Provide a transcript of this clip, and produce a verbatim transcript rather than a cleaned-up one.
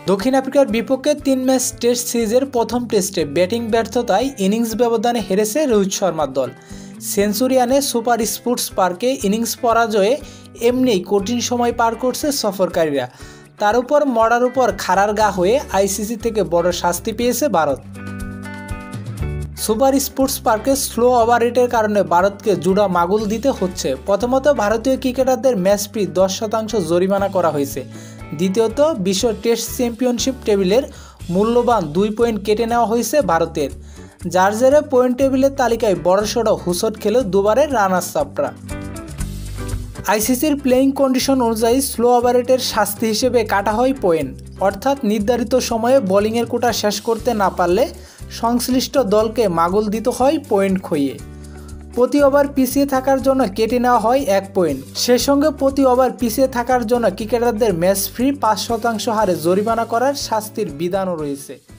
দক্ষিণ আফ্রিকার বিপক্ষে তিন ম্যাচ টেস্ট সিরিজের প্রথম টেস্টে ব্যাটিং ব্যর্থতায় ইনিংস ব্যবধানে হেরেছে রোহিত শর্মার দল। সেঞ্চুরিয়ানে সুপার স্পোর্টস পার্কে ইনিংস পরাজয়ে এমনিই কঠিন সময় পার করছে সফরকারীরা। তার উপর মরার উপর খাড়ার গা হয়ে আইসিসি থেকে বড় শাস্তি পেয়েছে ভারত। সুপার স্পোর্টস পার্কে স্লো ওভার রেটের কারণে ভারতকে জুড়া মাগুল দিতে হচ্ছে। প্রথমত, ভারতীয় ক্রিকেটারদের ম্যাচ ফি দশ শতাংশ জরিমানা করা হয়েছে। দ্বিতীয়ত, বিশ্ব টেস্ট চ্যাম্পিয়নশিপ টেবিলের মূল্যবান দুই পয়েন্ট কেটে নেওয়া হয়েছে ভারতের, যার জেরে পয়েন্ট টেবিলের তালিকায় বড়সড় হুঁচট খেল দুবারের রানার্স আপরা। আইসিসির প্লেয়িং কন্ডিশন অনুযায়ী স্লো ওভার রেটের শাস্তি হিসেবে কাটা হয় পয়েন্ট, অর্থাৎ নির্ধারিত সময়ে বোলিংয়ের কোটা শেষ করতে না পারলে সংশ্লিষ্ট দলকে মাগুল দিতে হয় পয়েন্ট খইয়ে। প্রতি ওভার পিছিয়ে থাকার জন্য কেটে নেওয়া হয় এক পয়েন্ট। সে সঙ্গে প্রতি ওভার পিছিয়ে থাকার জন্য ক্রিকেটারদের ম্যাচ ফি পাঁচ শতাংশ হারে জরিমানা করার শাস্তির বিধানও রয়েছে।